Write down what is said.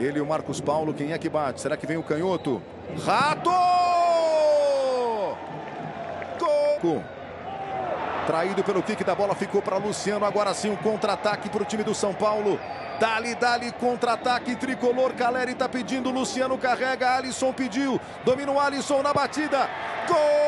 Ele e o Marcos Paulo, quem é que bate? Será que vem o canhoto? Rato! Gol! Traído pelo kick da bola, ficou para Luciano. Agora sim, um contra-ataque para o time do São Paulo. Dali, contra-ataque tricolor. Caleri está pedindo, Luciano carrega, Alisson pediu. Domina o Alisson na batida. Gol!